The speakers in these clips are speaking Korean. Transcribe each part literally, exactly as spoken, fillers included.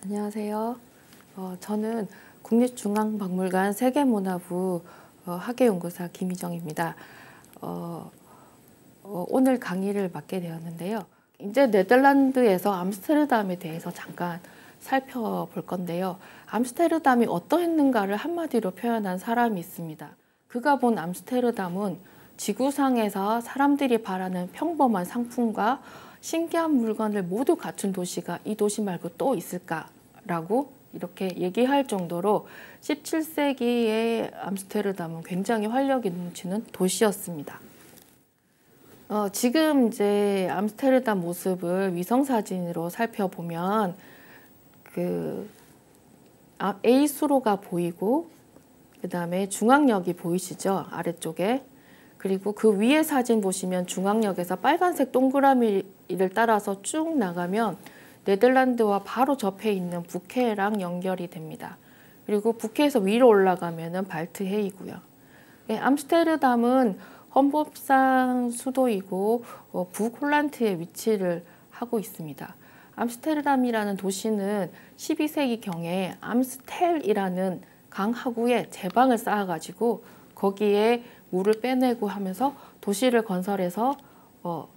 안녕하세요. 어, 저는 국립중앙박물관 세계문화부 어, 학예연구사 김희정입니다. 어, 어, 오늘 강의를 맡게 되었는데요. 이제 네덜란드에서 암스테르담에 대해서 잠깐 살펴볼 건데요. 암스테르담이 어떠했는가를 한마디로 표현한 사람이 있습니다. 그가 본 암스테르담은 지구상에서 사람들이 바라는 평범한 상품과 신기한 물건을 모두 갖춘 도시가 이 도시 말고 또 있을까라고 이렇게 얘기할 정도로 십칠 세기의 암스테르담은 굉장히 활력이 넘치는 도시였습니다. 어, 지금 이제 암스테르담 모습을 위성사진으로 살펴보면 그 A수로가 보이고 그 다음에 중앙역이 보이시죠? 아래쪽에. 그리고 그 위에 사진 보시면 중앙역에서 빨간색 동그라미를 따라서 쭉 나가면 네덜란드와 바로 접해 있는 북해랑 연결이 됩니다. 그리고 북해에서 위로 올라가면은 발트해이고요. 네, 암스테르담은 헌법상 수도이고 어, 북홀란드에 위치를 하고 있습니다. 암스테르담이라는 도시는 십이 세기경에 암스텔이라는 강 하구에 제방을 쌓아가지고 거기에 물을 빼내고 하면서 도시를 건설해서 어,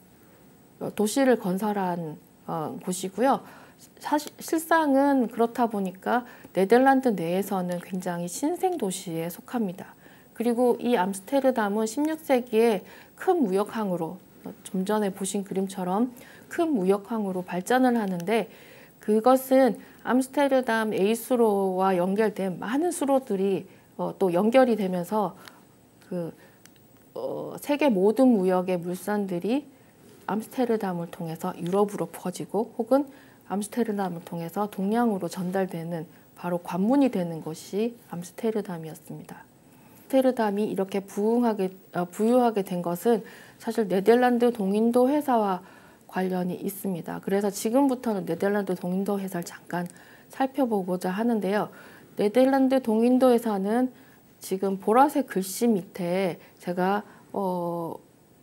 도시를 건설한 어, 곳이고요. 사실 실상은 그렇다 보니까 네덜란드 내에서는 굉장히 신생 도시에 속합니다. 그리고 이 암스테르담은 십육 세기에 큰 무역항으로 좀 전에 보신 그림처럼 큰 무역항으로 발전을 하는데 그것은 암스테르담 A수로와 연결된 많은 수로들이 어, 또 연결이 되면서 그 어, 세계 모든 무역의 물산들이 암스테르담을 통해서 유럽으로 퍼지고 혹은 암스테르담을 통해서 동양으로 전달되는 바로 관문이 되는 것이 암스테르담이었습니다. 암스테르담이 이렇게 부흥하게, 어, 부유하게 된 것은 사실 네덜란드 동인도 회사와 관련이 있습니다. 그래서 지금부터는 네덜란드 동인도 회사를 잠깐 살펴보고자 하는데요. 네덜란드 동인도 회사는 지금 보라색 글씨 밑에 제가 어,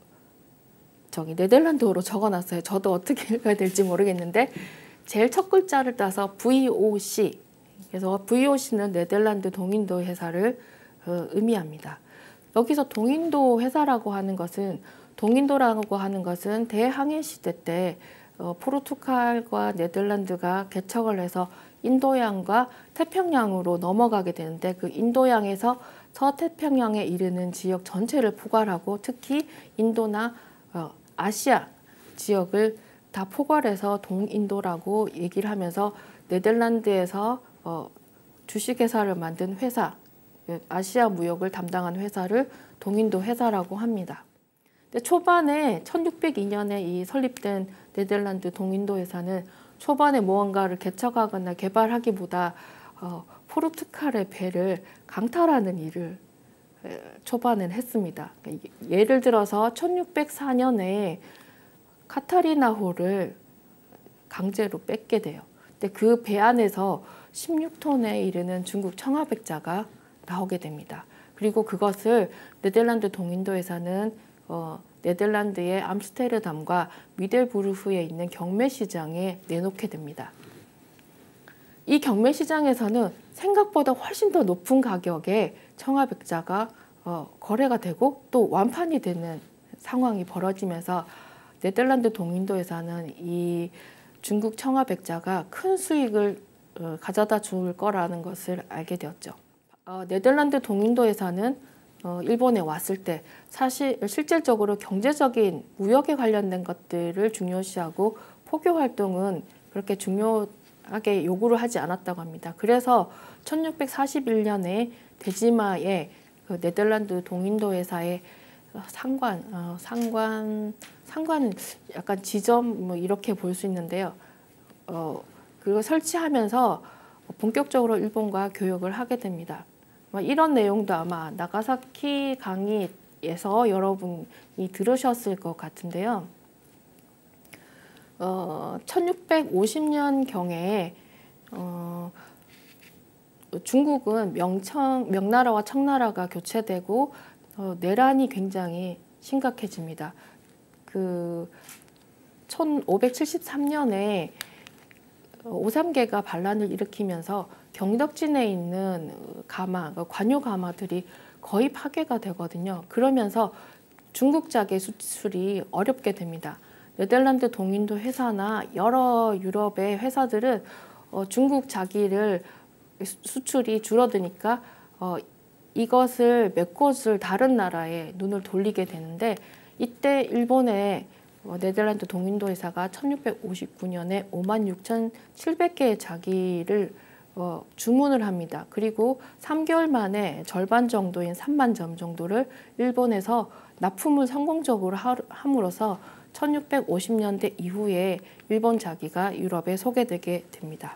저기 네덜란드어로 적어놨어요. 저도 어떻게 읽어야 될지 모르겠는데 제일 첫 글자를 따서 브이오씨 그래서 브이오씨는 네덜란드 동인도 회사를 어, 의미합니다. 여기서 동인도 회사라고 하는 것은 동인도라고 하는 것은 대항해 시대 때 어, 포르투갈과 네덜란드가 개척을 해서 인도양과 태평양으로 넘어가게 되는데 그 인도양에서 서태평양에 이르는 지역 전체를 포괄하고 특히 인도나 어, 아시아 지역을 다 포괄해서 동인도라고 얘기를 하면서 네덜란드에서 어, 주식회사를 만든 회사, 아시아 무역을 담당한 회사를 동인도 회사라고 합니다. 근데 초반에 천육백이 년에 이 설립된 네덜란드 동인도 회사는 초반에 무언가를 개척하거나 개발하기보다 어, 포르투갈의 배를 강탈하는 일을 초반엔 했습니다. 예를 들어서 천육백사 년에 카타리나호를 강제로 뺏게 돼요. 근데 그 배 안에서 십육 톤에 이르는 중국 청아백자가 나오게 됩니다. 그리고 그것을 네덜란드 동인도 회사는 어, 네덜란드의 암스테르담과 미델부르흐에 있는 경매시장에 내놓게 됩니다. 이 경매시장에서는 생각보다 훨씬 더 높은 가격에 청아백자가 어, 거래가 되고 또 완판이 되는 상황이 벌어지면서 네덜란드 동인도 회사는 이 중국 청아백자가 큰 수익을 어, 가져다 줄 거라는 것을 알게 되었죠. 어, 네덜란드 동인도 회사는 어, 일본에 왔을 때 사실 실질적으로 경제적인 무역에 관련된 것들을 중요시하고 포교 활동은 그렇게 중요하게 요구를 하지 않았다고 합니다. 그래서 천육백사십일 년에 대지마에 그 네덜란드 동인도 회사의 상관, 어, 상관, 상관은 약간 지점 뭐 이렇게 볼 수 있는데요. 어, 그걸 설치하면서 본격적으로 일본과 교역을 하게 됩니다. 이런 내용도 아마 나가사키 강의에서 여러분이 들으셨을 것 같은데요. 어, 천육백오십 년경에 어, 중국은 명청, 명나라와 청나라가 교체되고 어, 내란이 굉장히 심각해집니다. 그 천오백칠십삼 년에 오삼계가 반란을 일으키면서 경덕진에 있는 가마, 관유 가마들이 거의 파괴가 되거든요. 그러면서 중국 자개 수출이 어렵게 됩니다. 네덜란드 동인도 회사나 여러 유럽의 회사들은 어, 중국 자기를 수출이 줄어드니까 어, 이것을 메꿔줄 다른 나라에 눈을 돌리게 되는데, 이때 일본의 어, 네덜란드 동인도 회사가 천육백오십구 년에 오만 육천칠백 개의 자기를 어, 주문을 합니다. 그리고 삼 개월 만에 절반 정도인 삼만 점 정도를 일본에서 납품을 성공적으로 하, 함으로써 천육백오십 년대 이후에 일본 자기가 유럽에 소개되게 됩니다.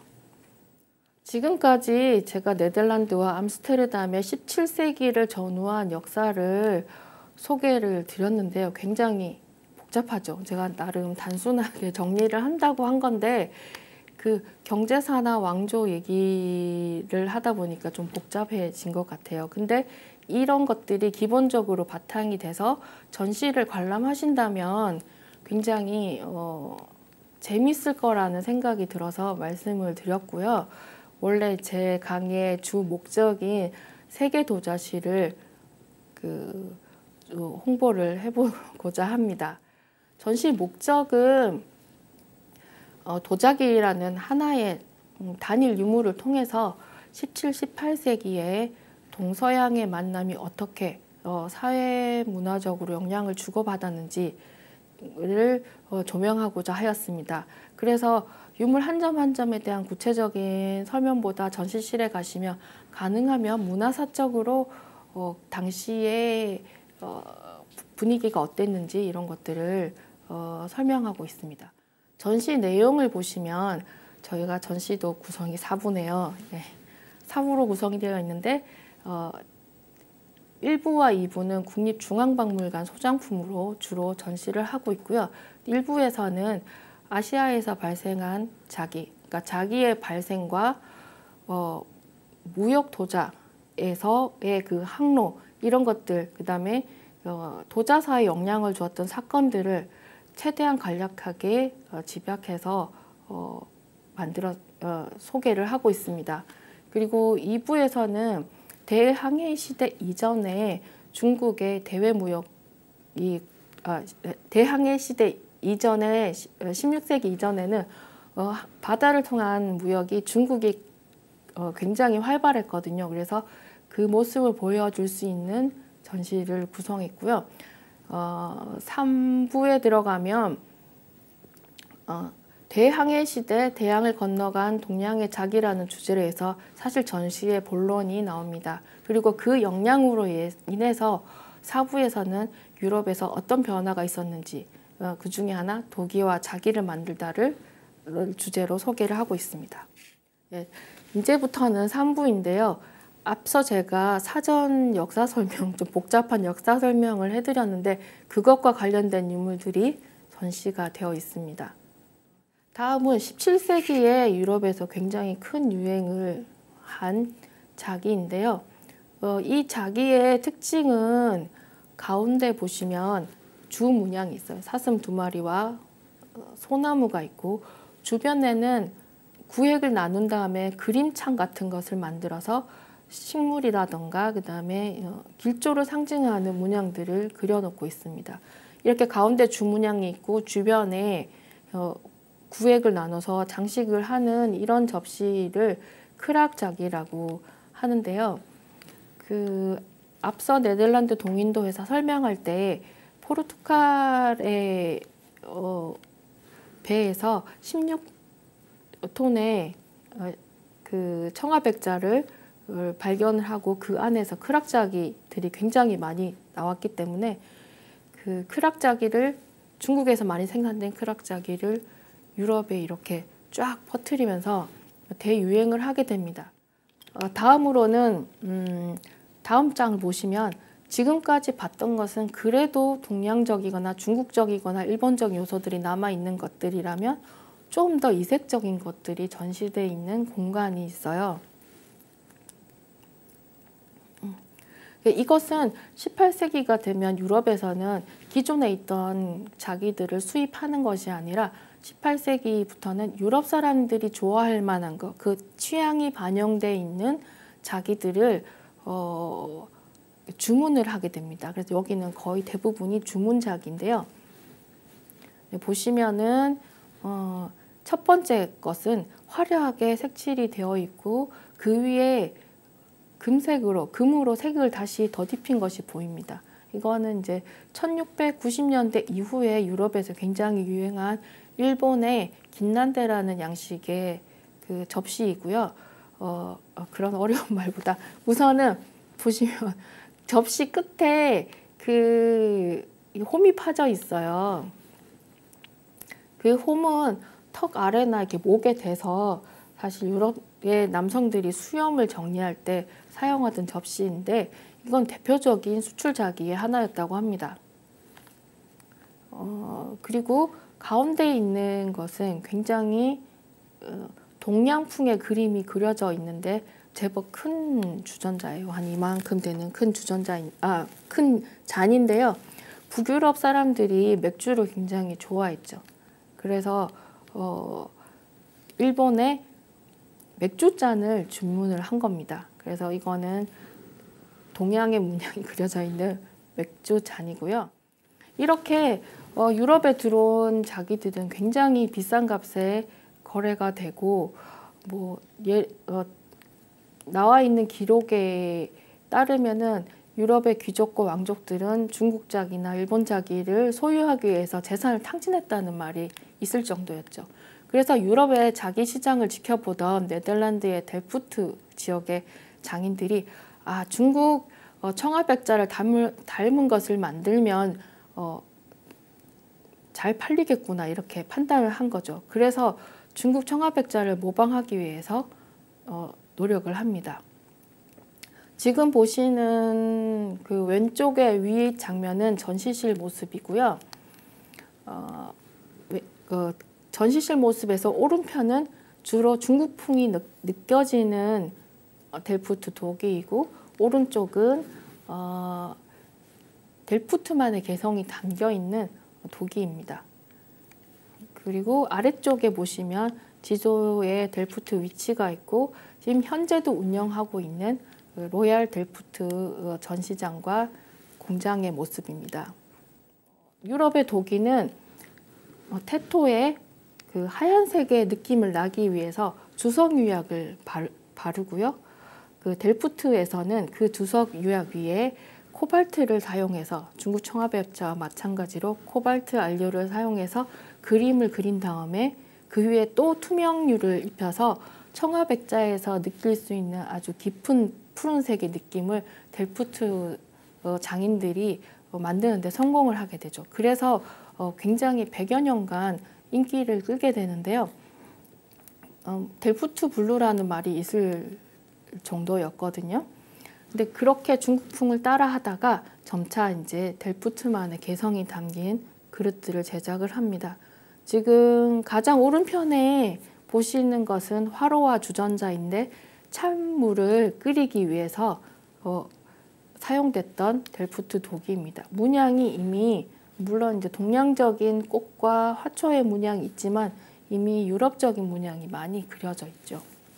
지금까지 제가 네덜란드와 암스테르담의 십칠 세기를 전후한 역사를 소개를 드렸는데요. 굉장히 복잡하죠. 제가 나름 단순하게 정리를 한다고 한 건데, 그 경제사나 왕조 얘기를 하다 보니까 좀 복잡해진 것 같아요. 근데 이런 것들이 기본적으로 바탕이 돼서 전시를 관람하신다면 굉장히 어, 재밌을 거라는 생각이 들어서 말씀을 드렸고요. 원래 제 강의의 주 목적인 세계 도자시를 그 홍보를 해보고자 합니다. 전시 목적은 어, 도자기라는 하나의 단일 유물을 통해서 십칠, 십팔 세기에 동서양의 만남이 어떻게 어, 사회 문화적으로 영향을 주고받았는지를 어, 조명하고자 하였습니다. 그래서 유물 한 점 한 점에 대한 구체적인 설명보다 전시실에 가시면 가능하면 문화사적으로 어, 당시의 어, 분위기가 어땠는지 이런 것들을 어, 설명하고 있습니다. 전시 내용을 보시면 저희가 전시도 구성이 사 부네요. 네, 사 부로 구성이 되어 있는데 어, 일 부와 이 부는 국립중앙박물관 소장품으로 주로 전시를 하고 있고요. 일 부에서는 아시아에서 발생한 자기, 그러니까 자기의 발생과 어, 무역 도자에서의 그 항로, 이런 것들, 그 다음에 어, 도자사에 영향을 주었던 사건들을 최대한 간략하게 어, 집약해서 어, 만들어 어, 소개를 하고 있습니다. 그리고 이 부에서는 대항해 시대 이전에 중국의 대외 무역이 아, 대항해 시대 이전에 십육 세기 이전에는 어, 바다를 통한 무역이 중국이 어, 굉장히 활발했거든요. 그래서 그 모습을 보여줄 수 있는 전시를 구성했고요. 어, 삼 부에 들어가면 어, 대항해 시대 대양을 건너간 동양의 자기라는 주제로 해서 사실 전시의 본론이 나옵니다. 그리고 그 영향으로 인해서 사 부에서는 유럽에서 어떤 변화가 있었는지, 어, 그 중에 하나 도기와 자기를 만들다를 주제로 소개를 하고 있습니다. 예, 이제부터는 삼 부인데요. 앞서 제가 사전 역사 설명, 좀 복잡한 역사 설명을 해드렸는데 그것과 관련된 유물들이 전시가 되어 있습니다. 다음은 십칠 세기에 유럽에서 굉장히 큰 유행을 한 자기인데요. 어, 이 자기의 특징은 가운데 보시면 주 문양이 있어요. 사슴 두 마리와 소나무가 있고, 주변에는 구획을 나눈 다음에 그림창 같은 것을 만들어서 식물이라던가 그 다음에 길조를 상징하는 문양들을 그려놓고 있습니다. 이렇게 가운데 주문양이 있고 주변에 구획을 나눠서 장식을 하는 이런 접시를 크락작이라고 하는데요. 그 앞서 네덜란드 동인도 회사 설명할 때 포르투갈의 어, 배에서 십육 톤의 어, 그 청아백자를 발견을 하고 그 안에서 크락자기들이 굉장히 많이 나왔기 때문에 그 크락자기를 중국에서 많이 생산된 크락자기를 유럽에 이렇게 쫙 퍼뜨리면서 대유행을 하게 됩니다. 어, 다음으로는 음, 다음 장을 보시면 지금까지 봤던 것은 그래도 동양적이거나 중국적이거나 일본적 요소들이 남아있는 것들이라면 좀 더 이색적인 것들이 전시되어 있는 공간이 있어요. 이것은 십팔 세기가 되면 유럽에서는 기존에 있던 자기들을 수입하는 것이 아니라 십팔 세기부터는 유럽 사람들이 좋아할 만한 것, 그 취향이 반영돼 있는 자기들을 어, 주문을 하게 됩니다. 그래서 여기는 거의 대부분이 주문작인데요. 네, 보시면은 어, 첫 번째 것은 화려하게 색칠이 되어 있고 그 위에 금색으로, 금으로 색을 다시 덧입힌 것이 보입니다. 이거는 이제 천육백구십 년대 이후에 유럽에서 굉장히 유행한 일본의 긴난데라는 양식의 그 접시이고요. 어, 어, 그런 어려운 말보다 우선은 보시면 접시 끝에 그 홈이 파져 있어요. 그 홈은 턱 아래나 이렇게 목에 대서 사실 유럽의 남성들이 수염을 정리할 때 사용하던 접시인데 이건 대표적인 수출자기의 하나였다고 합니다. 어, 그리고 가운데 있는 것은 굉장히 어, 동양풍의 그림이 그려져 있는데 제법 큰 주전자예요. 한 이만큼 되는 큰 주전자, 아, 큰 잔인데요. 북유럽 사람들이 맥주를 굉장히 좋아했죠. 그래서 어, 일본에 맥주잔을 주문을 한 겁니다. 그래서 이거는 동양의 문양이 그려져 있는 맥주잔이고요. 이렇게 어, 유럽에 들어온 자기들은 굉장히 비싼 값에 거래가 되고 뭐 예, 어, 나와 있는 기록에 따르면은 유럽의 귀족과 왕족들은 중국자기나 일본자기를 소유하기 위해서 재산을 탕진했다는 말이 있을 정도였죠. 그래서 유럽의 자기 시장을 지켜보던 네덜란드의 델프트 지역의 장인들이 아 중국 어, 청아백자를 닮은, 닮은 것을 만들면 어, 잘 팔리겠구나 이렇게 판단을 한 거죠. 그래서 중국 청아백자를 모방하기 위해서 어, 노력을 합니다. 지금 보시는 그 왼쪽의 위 장면은 전시실 모습이고요. 어, 그 전시실 모습에서 오른편은 주로 중국풍이 느, 느껴지는 델프트 도기이고 오른쪽은 어, 델프트만의 개성이 담겨 있는 도기입니다. 그리고 아래쪽에 보시면 지도에 델프트 위치가 있고 지금 현재도 운영하고 있는 로얄 델프트 전시장과 공장의 모습입니다. 유럽의 도기는 테토에 그 하얀색의 느낌을 나기 위해서 주석 유약을 바르고요. 그 델프트에서는 그 주석 유약 위에 코발트를 사용해서 중국 청아백자와 마찬가지로 코발트 안료를 사용해서 그림을 그린 다음에 그 위에 또 투명유를 입혀서 청아백자에서 느낄 수 있는 아주 깊은 푸른색의 느낌을 델프트 장인들이 만드는 데 성공을 하게 되죠. 그래서 굉장히 백여 년간 인기를 끌게 되는데요. 델프트 블루라는 말이 있을 정도였거든요. 근데 그렇게 중국풍을 따라 하다가 점차 이제 델프트만의 개성이 담긴 그릇들을 제작을 합니다. 지금 가장 오른편에 보시는 것은 화로와 주전자인데 찬물을 끓이기 위해서 어, 사용됐던 델프트 도기입니다. 문양이 이미 물론 이제 동양적인 꽃과 화초의 문양이 있지만 이미 유럽적인 문양이 많이 그려져 있죠.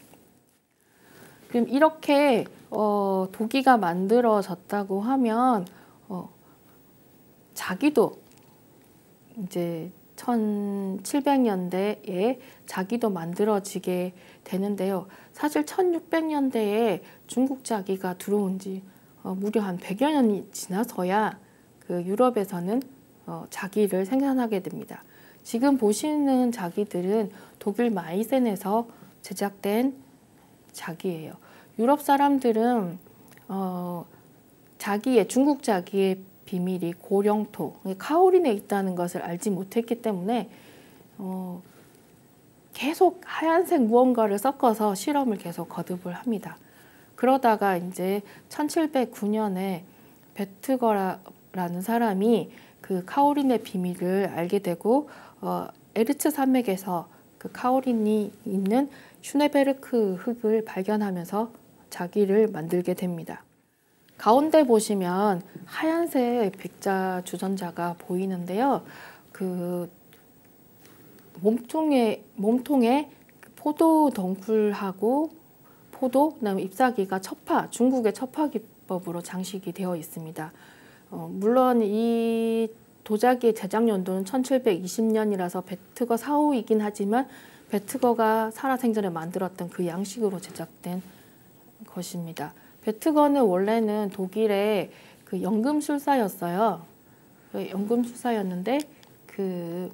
그럼 이렇게 어, 도기가 만들어졌다고 하면 어, 자기도 이제 천칠백 년대에 자기도 만들어지게 되는데요. 사실 천육백 년대에 중국 자기가 들어온 지 어, 무려 한 백여 년이 지나서야 그 유럽에서는 어, 자기를 생산하게 됩니다. 지금 보시는 자기들은 독일 마이센에서 제작된 자기예요. 유럽 사람들은 어, 자기의 중국 자기의 비밀이 고령토, 카오린에 있다는 것을 알지 못했기 때문에 어, 계속 하얀색 무언가를 섞어서 실험을 계속 거듭을 합니다. 그러다가 이제 천칠백구 년에 베트거라는 사람이 그 카오린의 비밀을 알게 되고 어, 에르츠 산맥에서 그 카오린이 있는 슈네베르크 흙을 발견하면서 자기를 만들게 됩니다. 가운데 보시면 하얀색 백자 주전자가 보이는데요. 그 몸통에 몸통에 포도 덩굴하고 포도, 그다음에 잎사귀가 첩화, 중국의 첩화 기법으로 장식이 되어 있습니다. 어, 물론 이 도자기의 제작 연도는 천칠백이십 년이라서 배트거 사후이긴 하지만 배트거가 살아생전에 만들었던 그 양식으로 제작된 것입니다. 배트거는 원래는 독일의 그 연금술사였어요. 그 연금술사였는데 그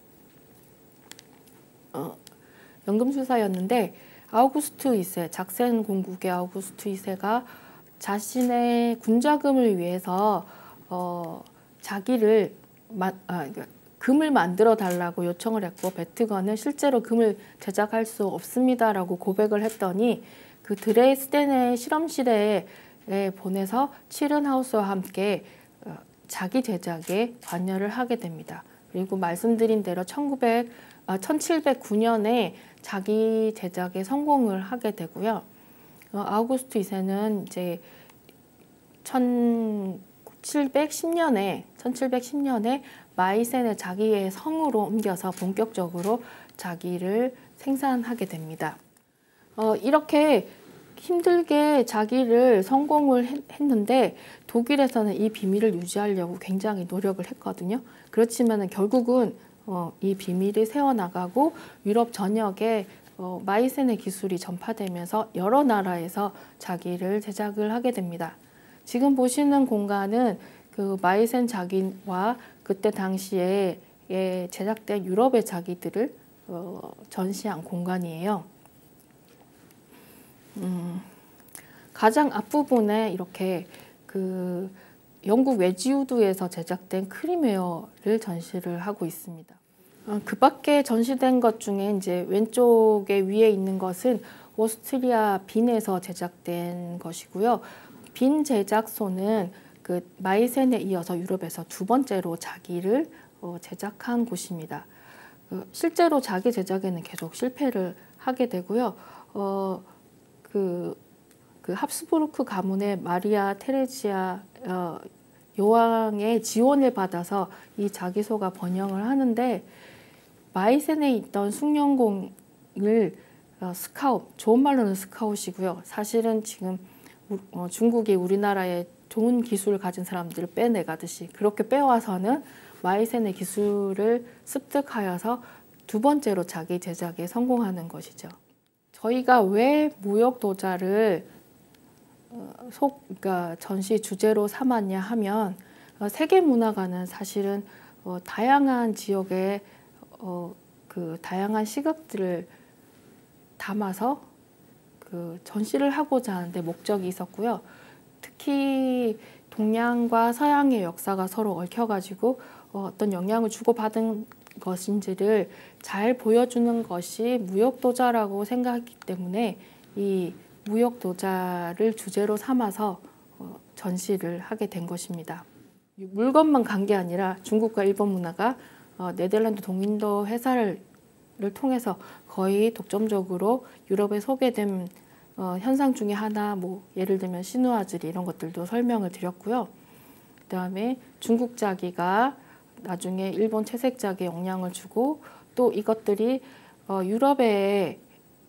어, 연금술사였는데 아우구스트 이 세, 작센 공국의 아우구스트 이 세가 자신의 군자금을 위해서 어, 자기를 마, 아, 그러니까 금을 만들어 달라고 요청을 했고 배트거는 실제로 금을 제작할 수 없습니다라고 고백을 했더니 그 드레스덴의 실험실에 보내서 칠른하우스와 함께 어, 자기 제작에 관여를 하게 됩니다. 그리고 말씀드린 대로 천구백, 아, 천칠백구 년에 자기 제작에 성공을 하게 되고요. 어, 아우구스트 이 세는 이제 천칠백십 년에 천칠백십 년에 마이센을 자기의 성으로 옮겨서 본격적으로 자기를 생산하게 됩니다. 어, 이렇게 힘들게 자기를 성공을 했는데 독일에서는 이 비밀을 유지하려고 굉장히 노력을 했거든요. 그렇지만 결국은 어, 이 비밀이 새어나가고 유럽 전역에 어, 마이센의 기술이 전파되면서 여러 나라에서 자기를 제작을 하게 됩니다. 지금 보시는 공간은 그 마이센 자기와 그때 당시에 예, 제작된 유럽의 자기들을 어, 전시한 공간이에요. 음, 가장 앞부분에 이렇게 그 영국 웨지우드에서 제작된 크림웨어를 전시를 하고 있습니다. 어, 그 밖에 전시된 것 중에 이제 왼쪽에 위에 있는 것은 오스트리아 빈에서 제작된 것이고요. 빈 제작소는 그 마이센에 이어서 유럽에서 두 번째로 자기를 어, 제작한 곳입니다. 어, 실제로 자기 제작에는 계속 실패를 하게 되고요. 어, 그, 그 합스부르크 가문의 마리아 테레지아 어, 여왕의 지원을 받아서 이 자기소가 번영을 하는데 마이센에 있던 숭늉공을 어, 스카웃, 좋은 말로는 스카웃이고요. 사실은 지금 어, 중국이 우리나라에 좋은 기술을 가진 사람들을 빼내가듯이 그렇게 빼와서는 마이센의 기술을 습득하여서 두 번째로 자기 제작에 성공하는 것이죠. 저희가 왜 무역도자를 어, 속, 그러니까 전시 주제로 삼았냐 하면 어, 세계문화관은 사실은 어, 다양한 지역의 어, 그 다양한 시각들을 담아서 그 전시를 하고자 하는데 목적이 있었고요. 특히 동양과 서양의 역사가 서로 얽혀가지고 어, 어떤 영향을 주고받은 것인지를 잘 보여주는 것이 무역도자라고 생각했기 때문에 이 무역도자를 주제로 삼아서 어, 전시를 하게 된 것입니다. 물건만 간 게 아니라 중국과 일본 문화가 어, 네덜란드 동인도 회사를 통해서 거의 독점적으로 유럽에 소개된 어, 현상 중에 하나, 뭐 예를 들면 시누아즈리 이런 것들도 설명을 드렸고요. 그 다음에 중국 자기가 나중에 일본 채색작에 영향을 주고 또 이것들이 어, 유럽에서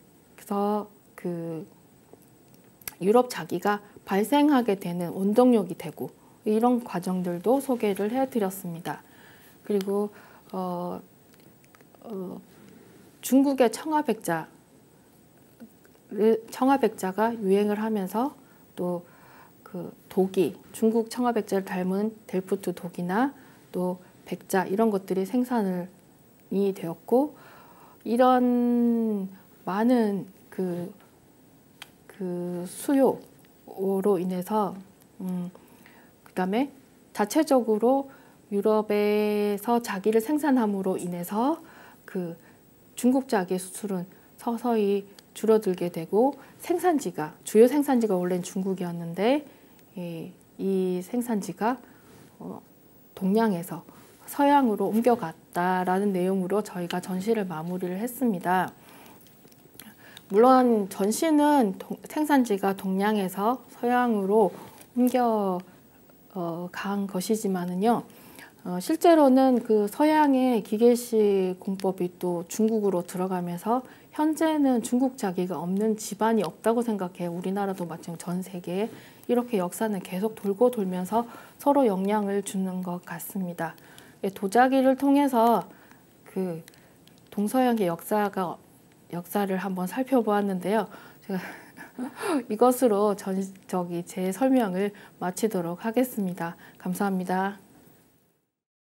그 유럽 자기가 발생하게 되는 원동력이 되고 이런 과정들도 소개를 해드렸습니다. 그리고 어, 어, 중국의 청아백자, 청아백자가 유행을 하면서 또 그 독이, 중국 청아백자를 닮은 델프트 독이나 또 백자 이런 것들이 생산이 되었고 이런 많은 그, 그 수요로 인해서 음, 그 다음에 자체적으로 유럽에서 자기를 생산함으로 인해서 그 중국 자기의 수출은 서서히 줄어들게 되고 생산지가 주요 생산지가 원래는 중국이었는데 이, 이 생산지가 어, 동양에서 서양으로 옮겨갔다라는 내용으로 저희가 전시를 마무리를 했습니다. 물론 전시는 동, 생산지가 동양에서 서양으로 옮겨 어, 간 것이지만은요. 어, 실제로는 그 서양의 기계식 공법이 또 중국으로 들어가면서 현재는 중국 자기가 없는 집안이 없다고 생각해요. 우리나라도 마찬가지로 전 세계에 이렇게 역사는 계속 돌고 돌면서 서로 영향을 주는 것 같습니다. 도자기를 통해서 그 동서양의 역사가 역사를 한번 살펴보았는데요. 제가 이것으로 전 저기 제 설명을 마치도록 하겠습니다. 감사합니다.